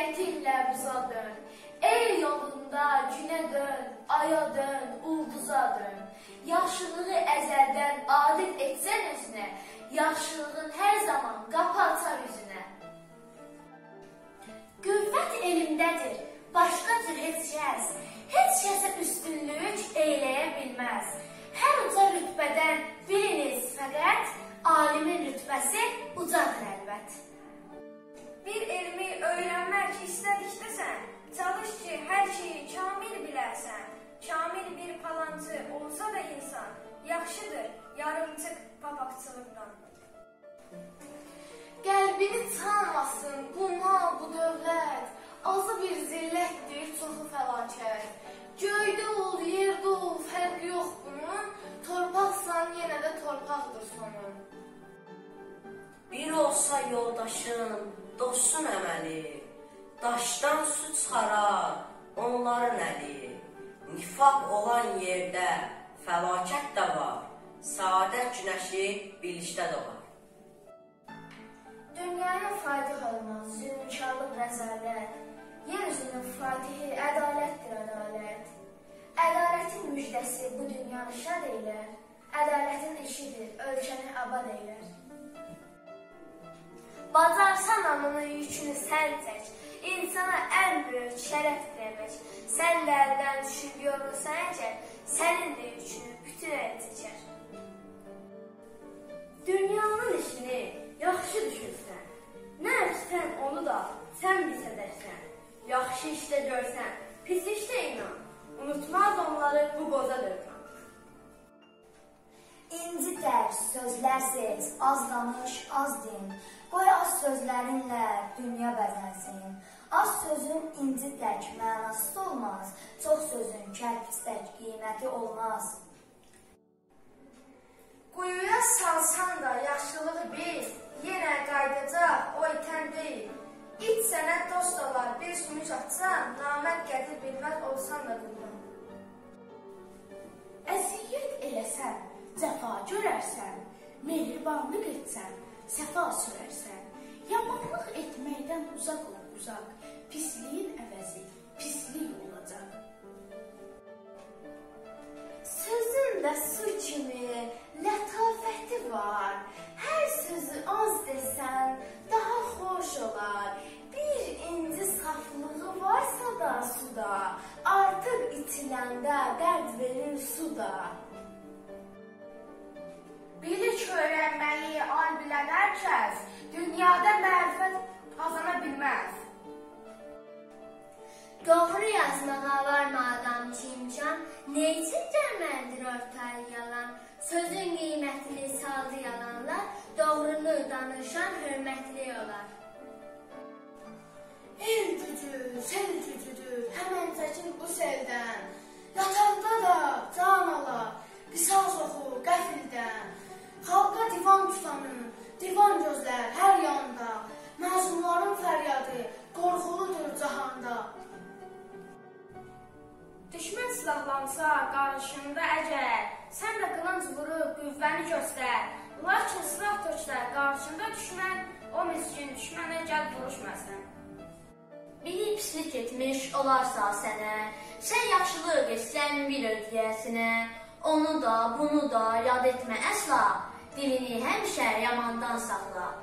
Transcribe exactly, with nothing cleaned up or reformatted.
hürriyyətinlə buza dön. El yolunda günə dön, aya dön, ulduza dön. Yaxşılığı əzəldən adət etsən özünə, yaxşılığın hər zaman qapı açar üzünə. Qüvvət elimdədir, başqa cür heç kəs, heç kəsə üstünlük eyləyə bilməz. Hər uca rütbədən biriniz fəqət, alimin rütbəsi ucadır əlbət. Bir elmi öyrənmək istədikdəsən, çalış ki, hər şeyi kamil bilərsən. Kamil bir palancı olsa da insan, yaxşıdır yarımçıq papaqçılıqdan. Qəlbini çalmasın bu mal, bu dövlət, azı bir zillətdir, çoxu fəlakət. Göydə ol, yerdə ol, fərqi yox bunun, torpaqsan yenə də torpaqdır sonun. Bir olsa yoldaşın, dostun əməli, daşdan su çıxarar, onların əli. Nifaq olan yerdə fəlakət də var, saadət günəşi birlikdə doğar. Dünyanın fayda olmaz, zülmkarlıq rəzalət, yer üzünün fatihi ədalətdir ədalət. Ədalətin müjdəsi bu dünyanı şad eylər, ədalətin işidir, ölkəni abad eylər. Bacarsan anının yükünü sən çək, insana ən böyük şərəfdir əmək. Sən də əldən düşüb yorulsan əgər, sənin də yükünü bütün əl çəkər. Dünyanın işini yaxşı düşünsən, nə əksən onu da sən pis edərsən. Yaxşı işdə görsən, pis işdə inan, unutmaz onları bu qoza dövran. İncitər, sözlər seç, az danış, az din. Qoy az sözlərinlə dünya bəzənsin. Az sözün incitək, mənasız olmaz. Çox sözün kərpictək, qiyməti olmaz. Quyuya salsan da yaxşılığı bil, yenə qaydacaq o itən deyil. İt sənə dost olar, bir sümük atsan, namərd gətir bilməz olsan da quldan. Əziyyət eləsən, cəfa görərsən, mehribanlıq etsən, səfa sürərsən. Yamanlıq etməkdən uzaq ol, uzaq, pisliyin əvəzi pislik olacaq. Sözün də su kimi lətafəti var, hər sözü az desən daha xoş olar. Bir inci saflığı varsa da suda, artıq itiləndə dərd verir suda. Bilik öyrənməyi al bilən hər kəs, dünyada mərifət qazana bilməz. Doğru yazmağa varmadan ki imkan, ne için gəlməndir ortaya yalan? Sözün qiymətini saldı yalanlar, doğrunu danışan hörmətli olar. El gücü, sel gücüdür, həmən çəkin bu seldən. Yataqda da can ala, qisas oxu qəfildən. Xalqa divan tutanı, divan gözlər hər yanda. Məzunların fəryadı qorxuludur cahanda. Düşmən silahlansa qarşında əgər, sən də qılınc vurub qüvvəni göstər. Lakin silah töklər qarşında düşmən, o miskin düşmənə gəl vuruşməsən. Biri pislik etmiş olarsa sənə, sən yaxşılıq etsən bir ödəyəsinə. Onu da, bunu da yad etmə əsla, dilini həmişə yamandan saxla.